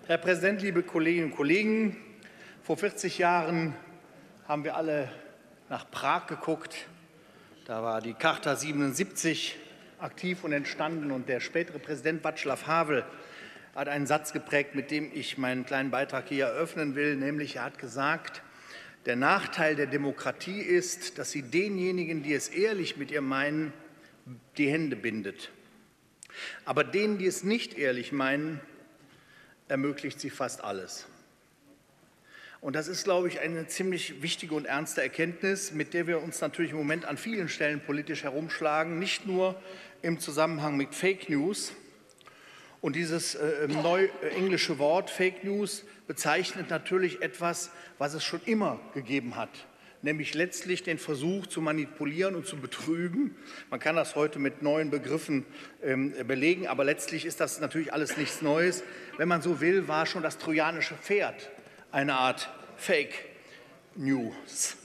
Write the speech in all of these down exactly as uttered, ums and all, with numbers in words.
Herr Präsident, liebe Kolleginnen und Kollegen! Vor vierzig Jahren haben wir alle nach Prag geguckt. Da war die Charta siebenundsiebzig aktiv und entstanden. Und der spätere Präsident Václav Havel hat einen Satz geprägt, mit dem ich meinen kleinen Beitrag hier eröffnen will. Nämlich, er hat gesagt, der Nachteil der Demokratie ist, dass sie denjenigen, die es ehrlich mit ihr meinen, die Hände bindet. Aber denen, die es nicht ehrlich meinen, ermöglicht sie fast alles. Und das ist, glaube ich, eine ziemlich wichtige und ernste Erkenntnis, mit der wir uns natürlich im Moment an vielen Stellen politisch herumschlagen, nicht nur im Zusammenhang mit Fake News. Und dieses äh, neu äh, englische Wort Fake News bezeichnet natürlich etwas, was es schon immer gegeben hat, nämlich letztlich den Versuch zu manipulieren und zu betrügen. Man kann das heute mit neuen Begriffen ähm, belegen, aber letztlich ist das natürlich alles nichts Neues. Wenn man so will, war schon das trojanische Pferd eine Art Fake News.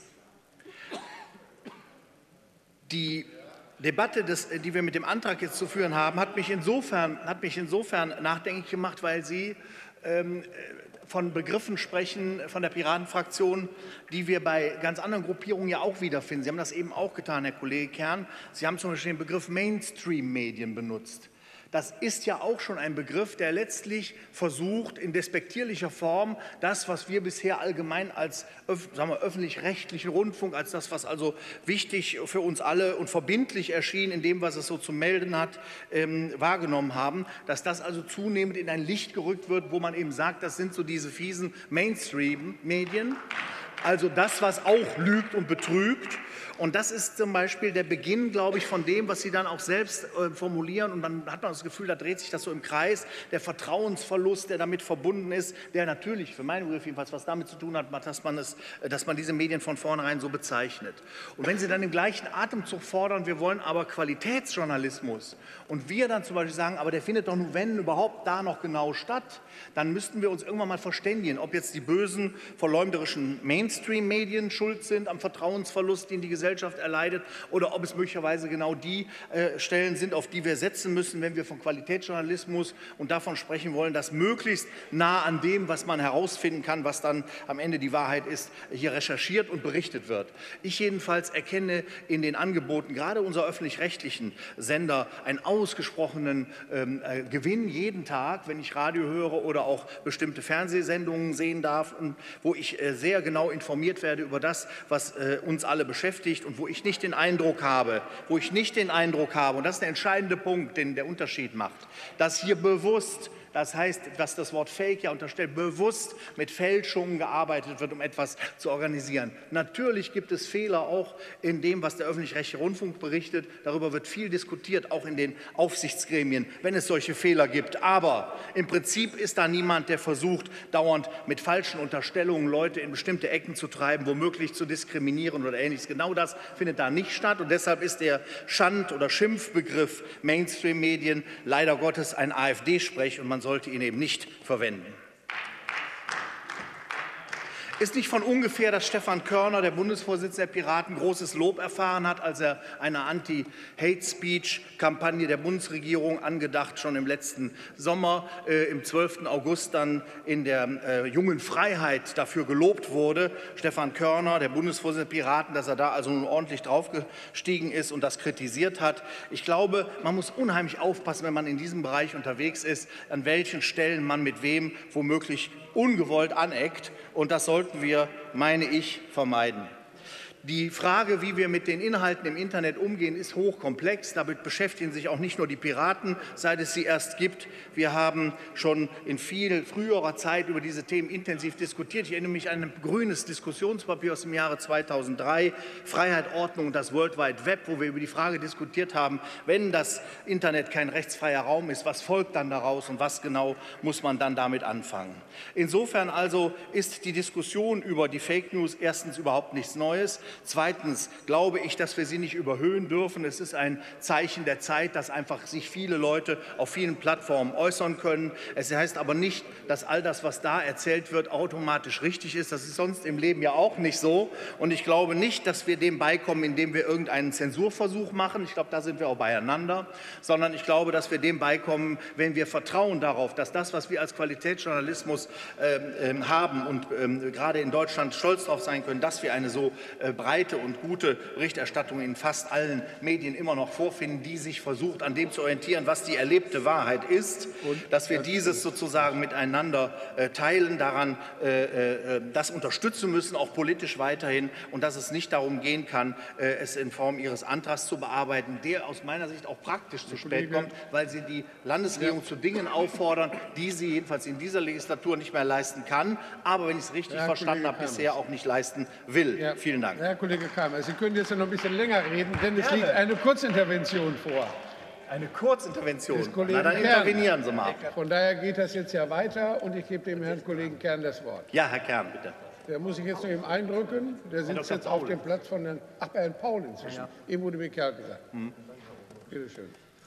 Die Debatte, des, die wir mit dem Antrag jetzt zu führen haben, hat mich insofern, hat mich insofern nachdenklich gemacht, weil sie ähm, von Begriffen sprechen, von der Piratenfraktion, die wir bei ganz anderen Gruppierungen ja auch wiederfinden. Sie haben das eben auch getan, Herr Kollege Kern. Sie haben zum Beispiel den Begriff Mainstream-Medien benutzt. Das ist ja auch schon ein Begriff, der letztlich versucht, in despektierlicher Form das, was wir bisher allgemein als sagen wir, öffentlich-rechtlichen Rundfunk, als das, was also wichtig für uns alle und verbindlich erschien in dem, was es so zu melden hat, ähm, wahrgenommen haben, dass das also zunehmend in ein Licht gerückt wird, wo man eben sagt, das sind so diese fiesen Mainstream-Medien, also das, was auch lügt und betrügt. Und das ist zum Beispiel der Beginn, glaube ich, von dem, was Sie dann auch selbst äh, formulieren. Und dann hat man das Gefühl, da dreht sich das so im Kreis. Der Vertrauensverlust, der damit verbunden ist, der natürlich, für meinen Begriff jedenfalls, was damit zu tun hat, dass man, es, dass man diese Medien von vornherein so bezeichnet. Und wenn Sie dann im gleichen Atemzug fordern, wir wollen aber Qualitätsjournalismus und wir dann zum Beispiel sagen, aber der findet doch nur, wenn überhaupt, da noch genau statt, dann müssten wir uns irgendwann mal verständigen, ob jetzt die bösen, verleumderischen Mainstream-Medien schuld sind am Vertrauensverlust, den die Gesellschaft erleidet, oder ob es möglicherweise genau die äh, Stellen sind, auf die wir setzen müssen, wenn wir von Qualitätsjournalismus und davon sprechen wollen, dass möglichst nah an dem, was man herausfinden kann, was dann am Ende die Wahrheit ist, hier recherchiert und berichtet wird. Ich jedenfalls erkenne in den Angeboten, gerade unserer öffentlich-rechtlichen Sender, einen ausgesprochenen ähm, äh, Gewinn jeden Tag, wenn ich Radio höre oder auch bestimmte Fernsehsendungen sehen darf, wo ich äh, sehr genau informiert werde über das, was äh, uns alle beschäftigt und wo ich nicht den Eindruck habe, wo ich nicht den Eindruck habe, und das ist der entscheidende Punkt, den der Unterschied macht, dass hier bewusst, das heißt, was das Wort Fake ja unterstellt, bewusst mit Fälschungen gearbeitet wird, um etwas zu organisieren. Natürlich gibt es Fehler auch in dem, was der öffentlich-rechtliche Rundfunk berichtet. Darüber wird viel diskutiert, auch in den Aufsichtsgremien, wenn es solche Fehler gibt. Aber im Prinzip ist da niemand, der versucht, dauernd mit falschen Unterstellungen Leute in bestimmte Ecken zu treiben, womöglich zu diskriminieren oder Ähnliches. Genau das findet da nicht statt. Und deshalb ist der Schand- oder Schimpfbegriff Mainstream-Medien leider Gottes ein AfD-Sprech und man sollte ihn eben nicht verwenden. Ist nicht von ungefähr, dass Stefan Körner, der Bundesvorsitzende der Piraten, großes Lob erfahren hat, als er eine Anti-Hate-Speech-Kampagne der Bundesregierung, angedacht schon im letzten Sommer, äh, im zwölften August dann in der äh, Jungen Freiheit dafür gelobt wurde. Stefan Körner, der Bundesvorsitzende der Piraten, dass er da also nun ordentlich draufgestiegen ist und das kritisiert hat. Ich glaube, man muss unheimlich aufpassen, wenn man in diesem Bereich unterwegs ist, an welchen Stellen man mit wem womöglich ungewollt aneckt. Und das sollten wir, meine ich, vermeiden. Die Frage, wie wir mit den Inhalten im Internet umgehen, ist hochkomplex. Damit beschäftigen sich auch nicht nur die Piraten, seit es sie erst gibt. Wir haben schon in viel früherer Zeit über diese Themen intensiv diskutiert. Ich erinnere mich an ein grünes Diskussionspapier aus dem Jahre zweitausenddrei, Freiheit, Ordnung und das World Wide Web, wo wir über die Frage diskutiert haben, wenn das Internet kein rechtsfreier Raum ist, was folgt dann daraus und was genau muss man dann damit anfangen. Insofern also ist die Diskussion über die Fake News erstens überhaupt nichts Neues. Zweitens glaube ich, dass wir sie nicht überhöhen dürfen. Es ist ein Zeichen der Zeit, dass einfach sich viele Leute auf vielen Plattformen äußern können. Es heißt aber nicht, dass all das, was da erzählt wird, automatisch richtig ist. Das ist sonst im Leben ja auch nicht so. Und ich glaube nicht, dass wir dem beikommen, indem wir irgendeinen Zensurversuch machen. Ich glaube, da sind wir auch beieinander. Sondern ich glaube, dass wir dem beikommen, wenn wir vertrauen darauf, dass das, was wir als Qualitätsjournalismus äh, äh, haben und äh, gerade in Deutschland stolz darauf sein können, dass wir eine so äh, breite und gute Berichterstattung in fast allen Medien immer noch vorfinden, die sich versucht, an dem zu orientieren, was die erlebte Wahrheit ist, und dass wir dieses sozusagen miteinander äh, teilen, daran äh, äh, das unterstützen müssen, auch politisch weiterhin, und dass es nicht darum gehen kann, äh, es in Form Ihres Antrags zu bearbeiten, der aus meiner Sicht auch praktisch zu spät kommt, weil Sie die Landesregierung ja. zu Dingen auffordern, die sie jedenfalls in dieser Legislatur nicht mehr leisten kann, aber wenn ich es richtig Herr verstanden Kollege habe, Kramers. bisher auch nicht leisten will. Ja. Vielen Dank. Herr Kollege Kramers, Sie können jetzt noch ein bisschen länger reden, denn es Gerne. liegt eine Kurzintervention vor. Eine Kurzintervention. Na, dann intervenieren Sie mal. Von daher geht das jetzt ja weiter, und ich gebe dem Herrn Kollegen Kern das Wort. Ja, Herr Kern, bitte. Der muss sich jetzt noch eben eindrücken. Der sitzt jetzt auf dem Platz von Herrn, ach, bei Herrn Paul inzwischen. Ja, ja. Eben wurde mir Kerl gesagt. Hm. Bitte schön.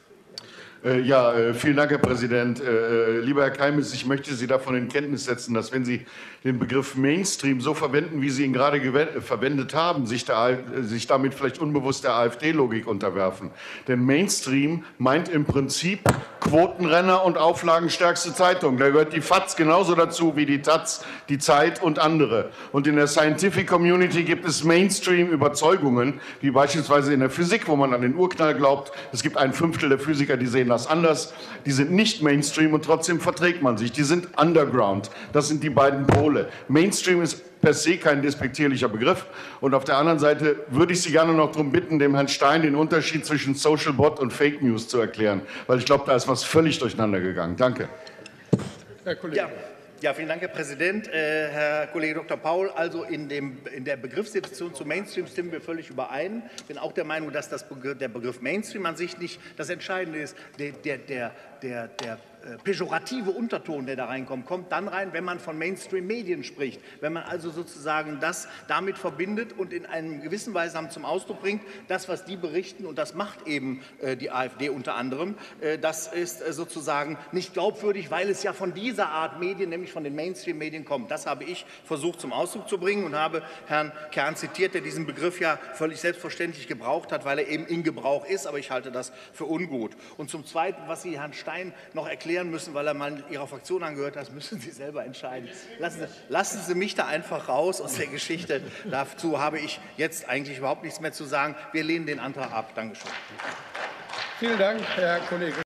Ja, vielen Dank, Herr Präsident. Lieber Herr Keimes, ich möchte Sie davon in Kenntnis setzen, dass wenn Sie den Begriff Mainstream so verwenden, wie Sie ihn gerade verwendet haben, sich, der, sich damit vielleicht unbewusst der AfD-Logik unterwerfen. Denn Mainstream meint im Prinzip Quotenrenner und auflagenstärkste Zeitung. Da gehört die F A Z genauso dazu wie die Taz, die Zeit und andere. Und in der Scientific Community gibt es Mainstream-Überzeugungen, wie beispielsweise in der Physik, wo man an den Urknall glaubt. Es gibt ein Fünftel der Physiker, die sehen das anders. Die sind nicht Mainstream und trotzdem verträgt man sich. Die sind Underground. Das sind die beiden Pole. Mainstream ist per se kein despektierlicher Begriff. Und auf der anderen Seite würde ich Sie gerne noch darum bitten, dem Herrn Stein den Unterschied zwischen Social Bot und Fake News zu erklären. Weil ich glaube, da ist was völlig durcheinander gegangen. Danke. Herr Kollege. Ja. Ja, vielen Dank, Herr Präsident. Äh, Herr Kollege Doktor Paul, also in, dem, in der Begriffsdefinition zu Mainstream stimmen wir völlig überein. Ich bin auch der Meinung, dass das Begriff, der Begriff Mainstream an sich nicht das Entscheidende ist. Der, der, der, der, der äh, pejorative Unterton, der da reinkommt, kommt dann rein, wenn man von Mainstream-Medien spricht. Wenn man also sozusagen das damit verbindet und in einem gewissen Weise zum Ausdruck bringt, das, was die berichten, und das macht eben äh, die AfD unter anderem, äh, das ist äh, sozusagen nicht glaubwürdig, weil es ja von dieser Art Medien, nämlich von den Mainstream-Medien kommt. Das habe ich versucht zum Ausdruck zu bringen und habe Herrn Kern zitiert, der diesen Begriff ja völlig selbstverständlich gebraucht hat, weil er eben in Gebrauch ist, aber ich halte das für ungut. Und zum Zweiten, was Sie Herrn Stein noch erklären müssen, weil er mal Ihrer Fraktion angehört hat, das müssen Sie selber entscheiden. Lassen Sie, lassen Sie mich da einfach raus aus der Geschichte. Dazu habe ich jetzt eigentlich überhaupt nichts mehr zu sagen. Wir lehnen den Antrag ab. Dankeschön. Vielen Dank, Herr Kollege.